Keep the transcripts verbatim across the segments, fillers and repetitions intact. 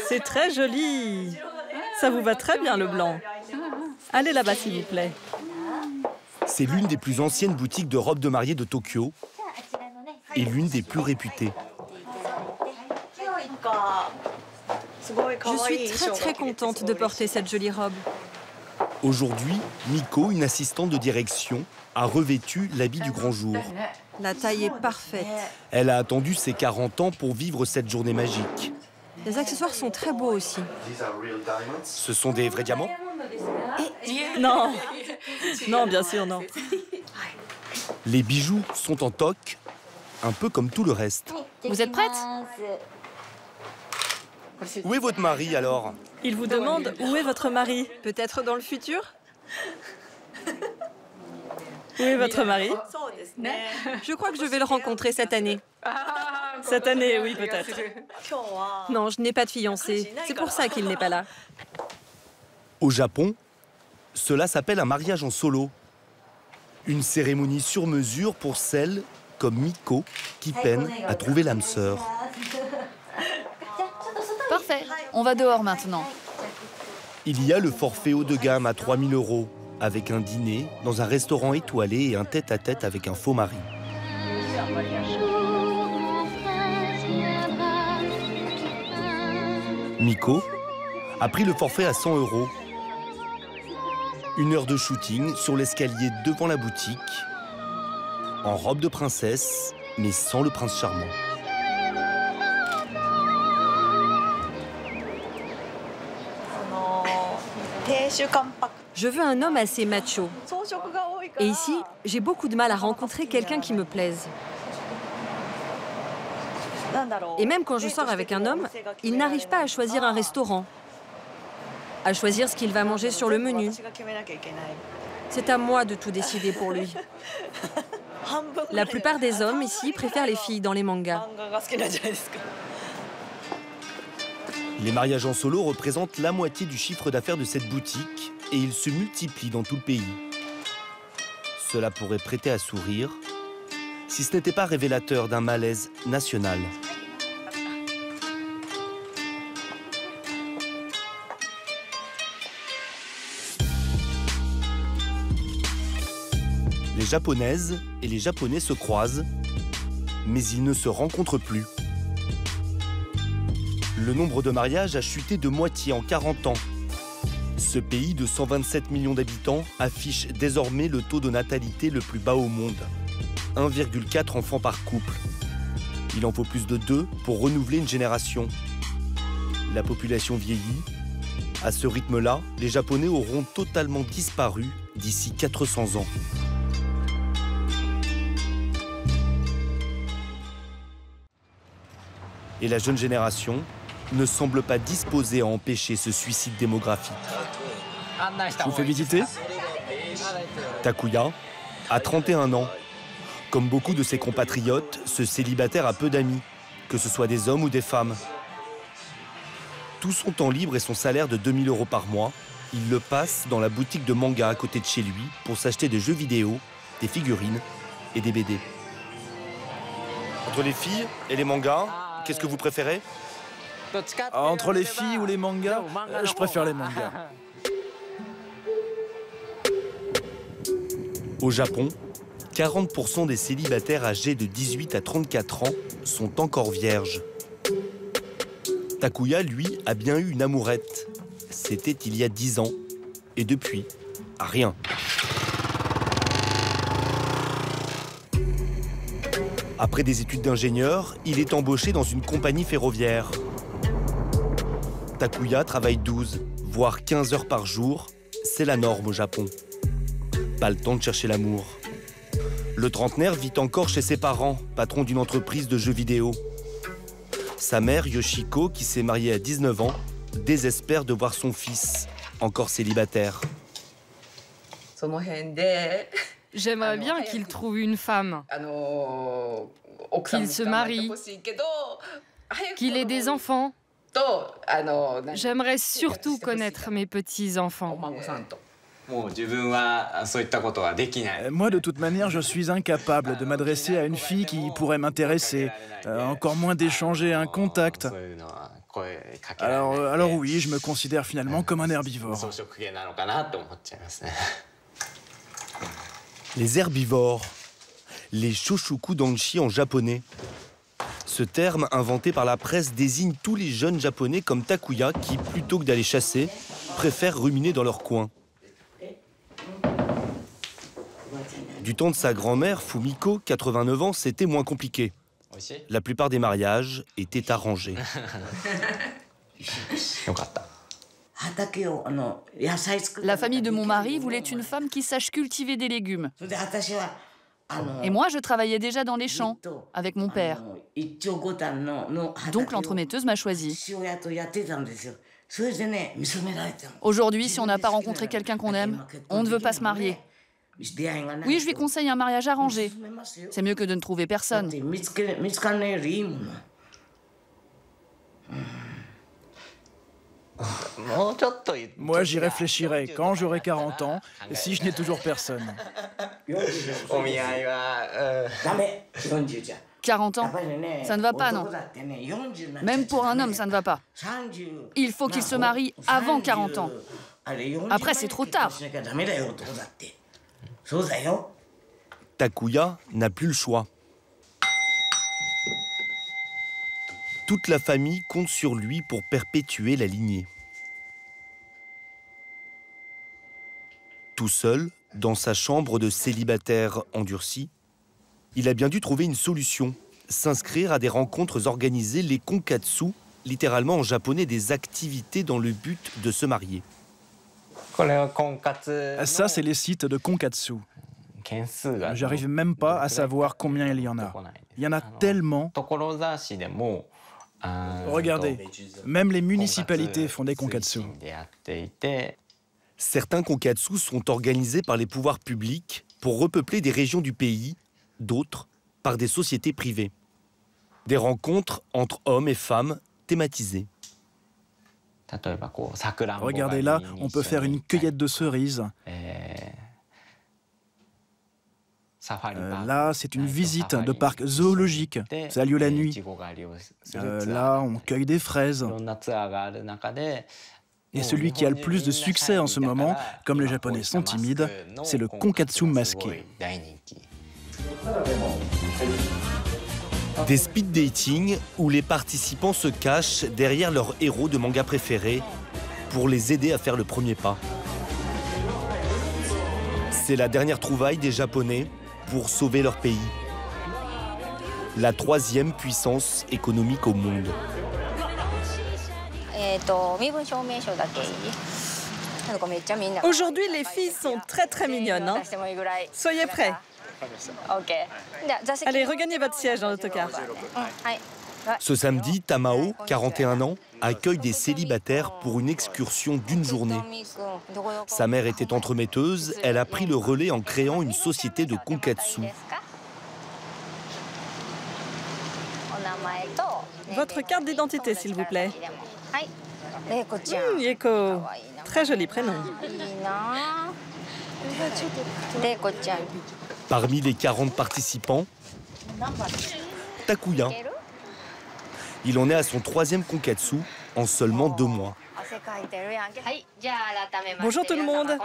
C'est très joli. Ça vous va très bien, le blanc. Allez là-bas, s'il vous plaît. C'est l'une des plus anciennes boutiques de robes de mariée de Tokyo et l'une des plus réputées. Je suis très très contente de porter cette jolie robe. Aujourd'hui, Miko, une assistante de direction, a revêtu l'habit du grand jour. La taille est parfaite. Elle a attendu ses quarante ans pour vivre cette journée magique. Les accessoires sont très beaux aussi. Ce sont des vrais diamants? Non, non, bien sûr, non. Les bijoux sont en toc, un peu comme tout le reste. Vous êtes prête? Où est votre mari alors? Il vous demande où est votre mari? Peut-être dans le futur? Où est votre mari? Je crois que je vais le rencontrer cette année. Cette année, oui, peut-être. Non, je n'ai pas de fiancé. C'est pour ça qu'il n'est pas là. Au Japon, cela s'appelle un mariage en solo. Une cérémonie sur mesure pour celles comme Miko qui peinent à trouver l'âme sœur. Parfait, on va dehors maintenant. Il y a le forfait haut de gamme à trois mille euros, avec un dîner dans un restaurant étoilé et un tête-à-tête avec un faux mari. Miko a pris le forfait à cent euros. Une heure de shooting sur l'escalier devant la boutique, en robe de princesse, mais sans le prince charmant. Je veux un homme assez macho. Et ici, j'ai beaucoup de mal à rencontrer quelqu'un qui me plaise. Et même quand je sors avec un homme, il n'arrive pas à choisir un restaurant, à choisir ce qu'il va manger sur le menu. C'est à moi de tout décider pour lui. La plupart des hommes ici préfèrent les filles dans les mangas. Les mariages en solo représentent la moitié du chiffre d'affaires de cette boutique et ils se multiplient dans tout le pays. Cela pourrait prêter à sourire si ce n'était pas révélateur d'un malaise national. Les Japonaises et les Japonais se croisent, mais ils ne se rencontrent plus. Le nombre de mariages a chuté de moitié en quarante ans. Ce pays de cent vingt-sept millions d'habitants affiche désormais le taux de natalité le plus bas au monde. un virgule quatre enfants par couple. Il en faut plus de deux pour renouveler une génération. La population vieillit. À ce rythme-là, les Japonais auront totalement disparu d'ici quatre cents ans. Et la jeune génération ne semble pas disposée à empêcher ce suicide démographique. Je vous fais visiter? Takuya a trente et un ans. Comme beaucoup de ses compatriotes, ce célibataire a peu d'amis, que ce soit des hommes ou des femmes. Tout son temps libre et son salaire de deux mille euros par mois, il le passe dans la boutique de manga à côté de chez lui pour s'acheter des jeux vidéo, des figurines et des B D. Entre les filles et les mangas, qu'est-ce que vous préférez? Entre les filles ou les mangas, je préfère les mangas. Au Japon, quarante pour cent des célibataires âgés de dix-huit à trente-quatre ans sont encore vierges. Takuya, lui, a bien eu une amourette. C'était il y a dix ans. Et depuis, rien. Après des études d'ingénieur, il est embauché dans une compagnie ferroviaire. Takuya travaille douze, voire quinze heures par jour. C'est la norme au Japon. Pas le temps de chercher l'amour. Le trentenaire vit encore chez ses parents, patron d'une entreprise de jeux vidéo. Sa mère, Yoshiko, qui s'est mariée à dix-neuf ans, désespère de voir son fils, encore célibataire. J'aimerais bien qu'il trouve une femme, qu'il se marie, qu'il ait des enfants. J'aimerais surtout connaître mes petits-enfants. Moi, de toute manière, je suis incapable de m'adresser à une fille qui pourrait m'intéresser, euh, encore moins d'échanger un contact. Alors, euh, alors oui, je me considère finalement comme un herbivore. Les herbivores, les shoshoku danshi en japonais. Ce terme, inventé par la presse, désigne tous les jeunes japonais comme Takuya qui, plutôt que d'aller chasser, préfèrent ruminer dans leur coin. Du temps de sa grand-mère, Fumiko, quatre-vingt-neuf ans, c'était moins compliqué. La plupart des mariages étaient arrangés. La famille de mon mari voulait une femme qui sache cultiver des légumes. Et moi, je travaillais déjà dans les champs, avec mon père. Donc l'entremetteuse m'a choisie. Aujourd'hui, si on n'a pas rencontré quelqu'un qu'on aime, on ne veut pas se marier. Oui, je lui conseille un mariage arrangé. C'est mieux que de ne trouver personne. Moi, j'y réfléchirai quand j'aurai quarante ans, si je n'ai toujours personne. quarante ans, ça ne va pas, non? Même pour un homme, ça ne va pas. Il faut qu'il se marie avant quarante ans. Après, c'est trop tard. Takuya n'a plus le choix. Toute la famille compte sur lui pour perpétuer la lignée. Tout seul, dans sa chambre de célibataire endurci, il a bien dû trouver une solution, s'inscrire à des rencontres organisées, les konkatsu, littéralement en japonais des activités dans le but de se marier. Ça, c'est les sites de konkatsu. J'arrive même pas à savoir combien il y en a. Il y en a tellement. Regardez, même les municipalités font des konkatsu. Certains konkatsu sont organisés par les pouvoirs publics pour repeupler des régions du pays, d'autres par des sociétés privées. Des rencontres entre hommes et femmes thématisées. Regardez là, on peut faire une cueillette de cerises. Euh, là, c'est une visite de parc zoologique. Ça a lieu la nuit. Euh, là, on cueille des fraises. Et celui qui a le plus de succès en ce moment, comme les Japonais sont timides, c'est le konkatsu masqué. Des speed dating où les participants se cachent derrière leur héros de manga préféré pour les aider à faire le premier pas. C'est la dernière trouvaille des Japonais pour sauver leur pays. La troisième puissance économique au monde. Aujourd'hui, les filles sont très très mignonnes. Hein. Soyez prêts. Allez, regagnez votre siège dans l'autocar. Ce samedi, Tamao, quarante et un ans, accueille des célibataires pour une excursion d'une journée. Sa mère était entremetteuse, elle a pris le relais en créant une société de konkatsu. Votre carte d'identité, s'il vous plaît. Mmh, Yeko, très joli prénom. Parmi les quarante participants, Takuya. Il en est à son troisième konkatsu en seulement deux mois. Bonjour tout le monde.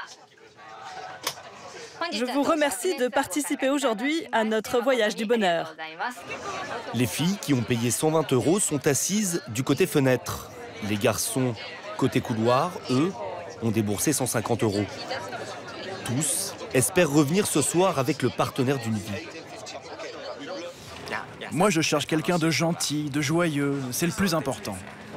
Je vous remercie de participer aujourd'hui à notre voyage du bonheur. Les filles qui ont payé cent vingt euros sont assises du côté fenêtre. Les garçons, côté couloir, eux, ont déboursé cent cinquante euros. Tous espèrent revenir ce soir avec le partenaire d'une vie. Moi, je cherche quelqu'un de gentil, de joyeux. C'est le plus important.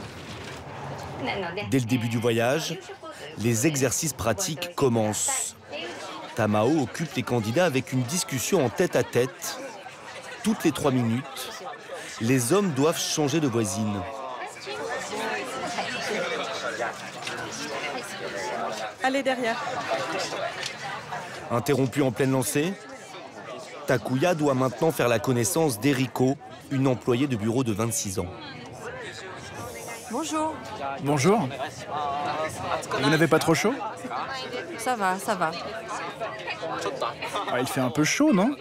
Dès le début du voyage, les exercices pratiques commencent. Tamao occupe les candidats avec une discussion en tête-à-tête. Toutes les trois minutes, les hommes doivent changer de voisine. Allez derrière. Interrompu en pleine lancée, Takuya doit maintenant faire la connaissance d'Eriko, une employée de bureau de vingt-six ans. Bonjour. Bonjour. Vous n'avez pas trop chaud? Ça va, ça va. Ah, il fait un peu chaud, non?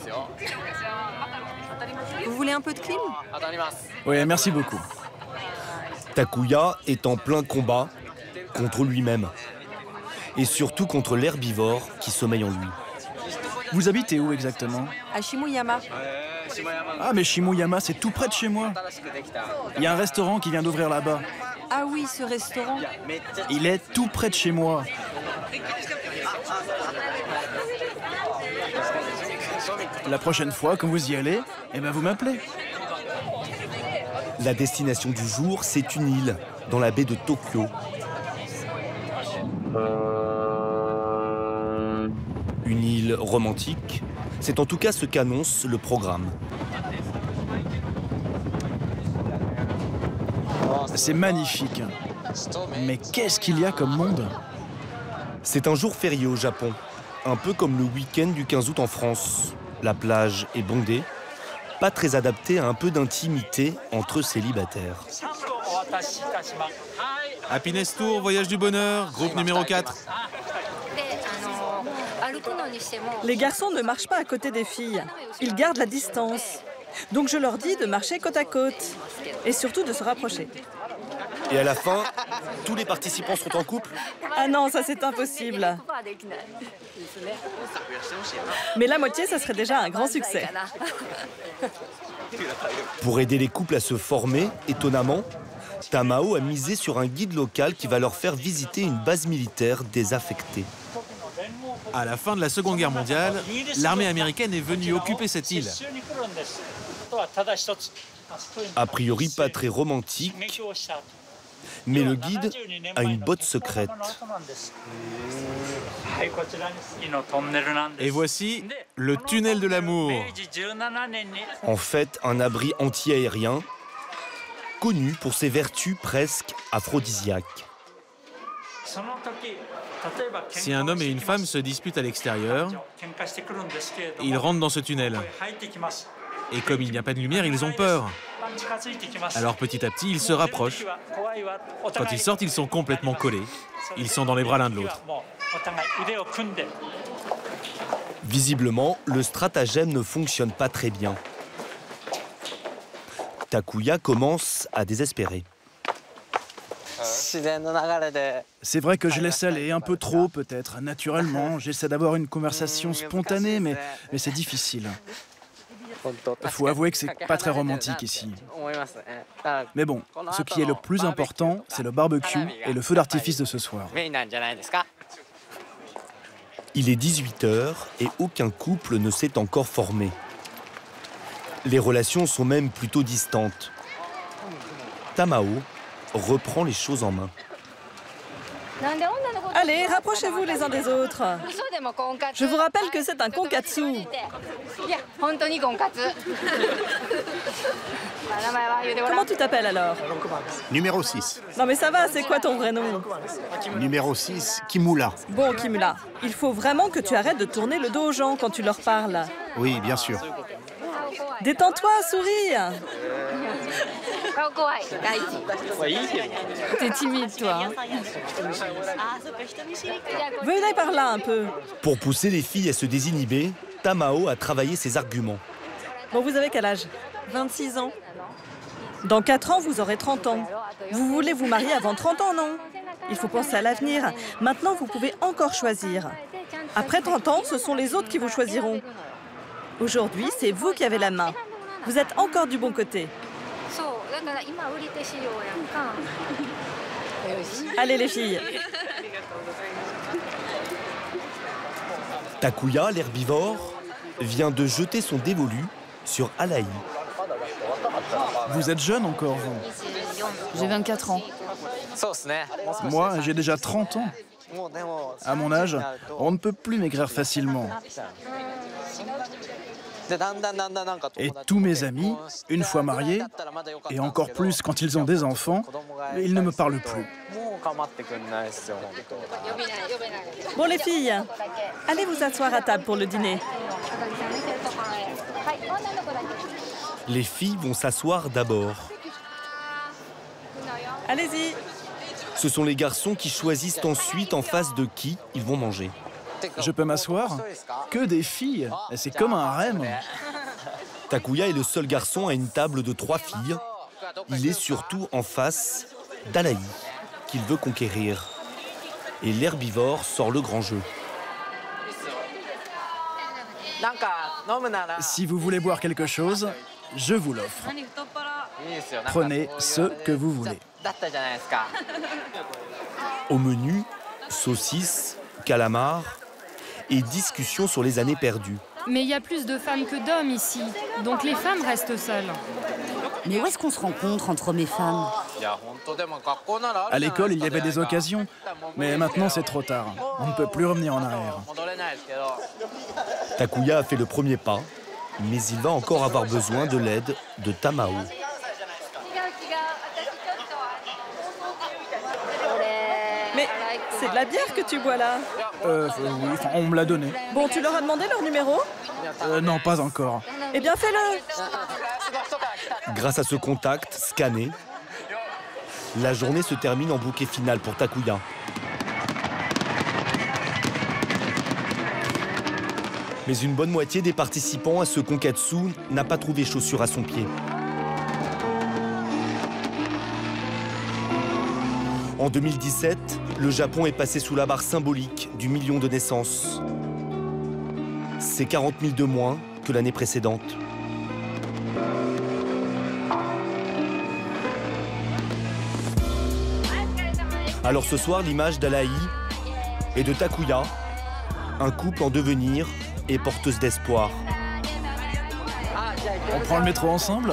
Vous voulez un peu de clim? Oui, merci beaucoup. Takuya est en plein combat contre lui-même. Et surtout contre l'herbivore qui sommeille en lui. Vous habitez où exactement? À Shimoyama. Ah mais Shimoyama, c'est tout près de chez moi. Il y a un restaurant qui vient d'ouvrir là-bas. Ah oui, ce restaurant. Il est tout près de chez moi. La prochaine fois, quand vous y allez, eh ben vous m'appelez. La destination du jour, c'est une île dans la baie de Tokyo. Une île romantique, c'est en tout cas ce qu'annonce le programme. C'est magnifique. Mais qu'est-ce qu'il y a comme monde? C'est un jour férié au Japon, un peu comme le week-end du quinze août en France. La plage est bondée, pas très adaptée à un peu d'intimité entre célibataires. Happiness Tour, voyage du bonheur, groupe numéro quatre. Les garçons ne marchent pas à côté des filles. Ils gardent la distance. Donc je leur dis de marcher côte à côte. Et surtout de se rapprocher. Et à la fin, tous les participants sont en couple? Ah non, ça c'est impossible. Mais la moitié, ça serait déjà un grand succès. Pour aider les couples à se former, étonnamment, Tamao a misé sur un guide local qui va leur faire visiter une base militaire désaffectée. À la fin de la Seconde Guerre mondiale, l'armée américaine est venue occuper cette île. A priori pas très romantique, mais le guide a une botte secrète. Et voici le tunnel de l'amour. En fait, un abri anti-aérien, connu pour ses vertus presque aphrodisiaques. Si un homme et une femme se disputent à l'extérieur, ils rentrent dans ce tunnel. Et comme il n'y a pas de lumière, ils ont peur. Alors petit à petit, ils se rapprochent. Quand ils sortent, ils sont complètement collés. Ils sont dans les bras l'un de l'autre. Visiblement, le stratagème ne fonctionne pas très bien. Takuya commence à désespérer. C'est vrai que je laisse aller un peu trop, peut-être. Naturellement, j'essaie d'avoir une conversation spontanée, mais, mais c'est difficile. Faut avouer que c'est pas très romantique ici. Mais bon, ce qui est le plus important, c'est le barbecue et le feu d'artifice de ce soir. Il est dix-huit heures et aucun couple ne s'est encore formé. Les relations sont même plutôt distantes. Tamao reprend les choses en main. Allez, rapprochez-vous les uns des autres. Je vous rappelle que c'est un konkatsu. Comment tu t'appelles alors? Numéro six. Non mais ça va, c'est quoi ton vrai nom? Numéro six, Kimura. Bon, Kimura, il faut vraiment que tu arrêtes de tourner le dos aux gens quand tu leur parles. Oui, bien sûr. Détends-toi, souris. T'es timide, toi. Hein? Venez par là un peu. Pour pousser les filles à se désinhiber, Tamao a travaillé ses arguments. Bon, vous avez quel âge? vingt-six ans. Dans quatre ans, vous aurez trente ans. Vous voulez vous marier avant trente ans, non? Il faut penser à l'avenir. Maintenant, vous pouvez encore choisir. Après trente ans, ce sont les autres qui vous choisiront. Aujourd'hui, c'est vous qui avez la main. Vous êtes encore du bon côté. Allez les filles. Takuya, l'herbivore, vient de jeter son dévolu sur Alaï. Vous êtes jeune encore, vous? J'ai vingt-quatre ans. Moi, j'ai déjà trente ans. À mon âge, on ne peut plus maigrir facilement. Et tous mes amis, une fois mariés, et encore plus quand ils ont des enfants, ils ne me parlent plus. Bon les filles, allez vous asseoir à table pour le dîner. Les filles vont s'asseoir d'abord. Allez-y. Ce sont les garçons qui choisissent ensuite en face de qui ils vont manger. Je peux m'asseoir? Que des filles! C'est comme un harem. Takuya est le seul garçon à une table de trois filles. Il est surtout en face Dalaï, qu'il veut conquérir. Et l'herbivore sort le grand jeu. Si vous voulez boire quelque chose, je vous l'offre. Prenez ce que vous voulez. Au menu, saucisses, calamars et discussions sur les années perdues. Mais il y a plus de femmes que d'hommes ici, donc les femmes restent seules. Mais où est-ce qu'on se rencontre entre hommes et femmes? À l'école, il y avait des occasions, mais maintenant c'est trop tard. On ne peut plus revenir en arrière. Takuya a fait le premier pas, mais il va encore avoir besoin de l'aide de Tamao. Mais c'est de la bière que tu bois là? Euh, oui, enfin, on me l'a donné. Bon, tu leur as demandé leur numéro? Euh, non, pas encore. Eh bien, fais-le! Grâce à ce contact scanné, la journée se termine en bouquet final pour Takuya. Mais une bonne moitié des participants à ce konkatsu n'a pas trouvé chaussure à son pied. En deux mille dix-sept, le Japon est passé sous la barre symbolique du million de naissances. C'est quarante mille de moins que l'année précédente. Alors ce soir, l'image d'Alaï et de Takuya, un couple en devenir et porteuse d'espoir. On prend le métro ensemble?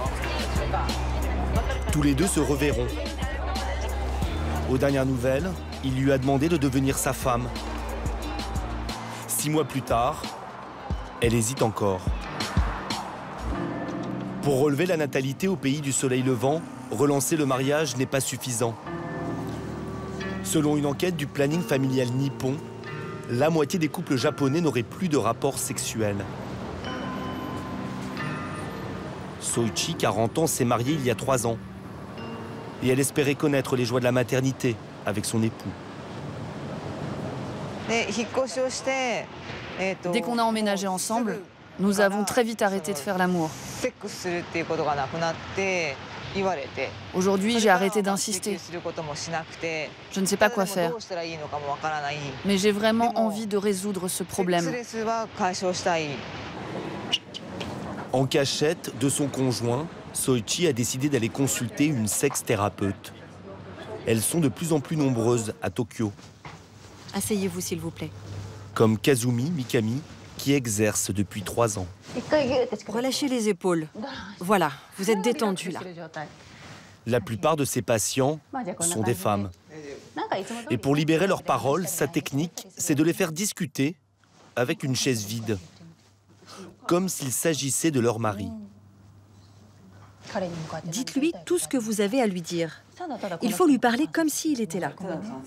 Tous les deux se reverront. Aux dernières nouvelles, il lui a demandé de devenir sa femme. Six mois plus tard, elle hésite encore. Pour relever la natalité au pays du soleil levant, relancer le mariage n'est pas suffisant. Selon une enquête du planning familial nippon, la moitié des couples japonais n'auraient plus de rapports sexuels. Soichi, quarante ans, s'est mariée il y a trois ans. Et elle espérait connaître les joies de la maternité avec son époux. Dès qu'on a emménagé ensemble, nous avons très vite arrêté de faire l'amour. Aujourd'hui, j'ai arrêté d'insister. Je ne sais pas quoi faire. Mais j'ai vraiment envie de résoudre ce problème. En cachette de son conjoint, Soichi a décidé d'aller consulter une sexthérapeute. Elles sont de plus en plus nombreuses à Tokyo. Asseyez-vous, s'il vous plaît. Comme Kazumi Mikami, qui exerce depuis trois ans. Relâchez les épaules. Voilà, vous êtes détendu là. La plupart de ses patients sont des femmes. Et pour libérer leurs paroles, sa technique, c'est de les faire discuter avec une chaise vide, comme s'il s'agissait de leur mari. Dites-lui tout ce que vous avez à lui dire. Il faut lui parler comme s'il était là.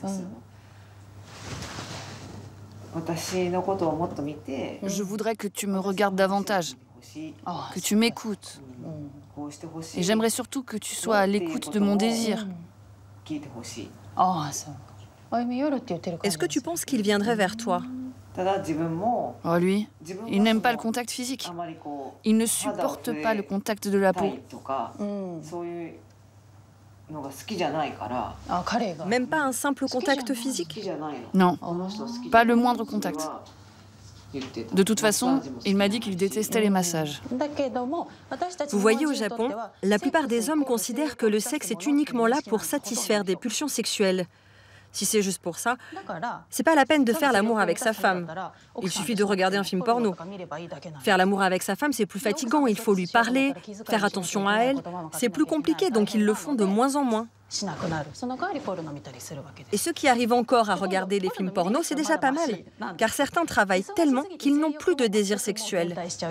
Je voudrais que tu me regardes davantage, que tu m'écoutes. Et j'aimerais surtout que tu sois à l'écoute de mon désir. Est-ce que tu penses qu'il viendrait vers toi? Oh, lui, il n'aime pas le contact physique. Il ne supporte pas le contact de la peau. Même pas un simple contact physique? Non, pas le moindre contact. De toute façon, il m'a dit qu'il détestait les massages. Vous voyez, au Japon, la plupart des hommes considèrent que le sexe est uniquement là pour satisfaire des pulsions sexuelles. Si c'est juste pour ça, c'est pas la peine de faire l'amour avec sa femme. Il suffit de regarder un film porno. Faire l'amour avec sa femme, c'est plus fatigant. Il faut lui parler, faire attention à elle. C'est plus compliqué, donc ils le font de moins en moins. Et ceux qui arrivent encore à regarder les films porno, c'est déjà pas mal. Car certains travaillent tellement qu'ils n'ont plus de désir sexuel.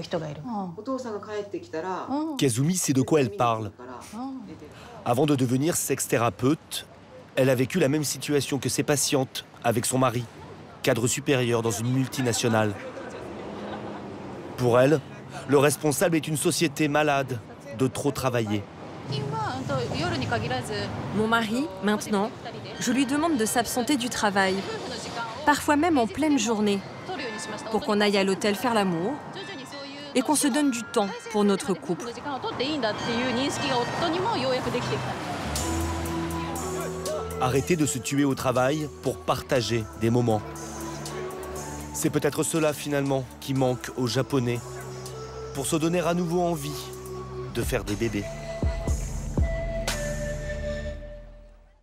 Kazumi sait de quoi elle parle. Avant de devenir sexthérapeute, elle a vécu la même situation que ses patientes avec son mari, cadre supérieur dans une multinationale. Pour elle, le responsable est une société malade de trop travailler. Mon mari, maintenant, je lui demande de s'absenter du travail, parfois même en pleine journée, pour qu'on aille à l'hôtel faire l'amour et qu'on se donne du temps pour notre couple. Arrêter de se tuer au travail pour partager des moments. C'est peut-être cela finalement qui manque aux Japonais pour se donner à nouveau envie de faire des bébés.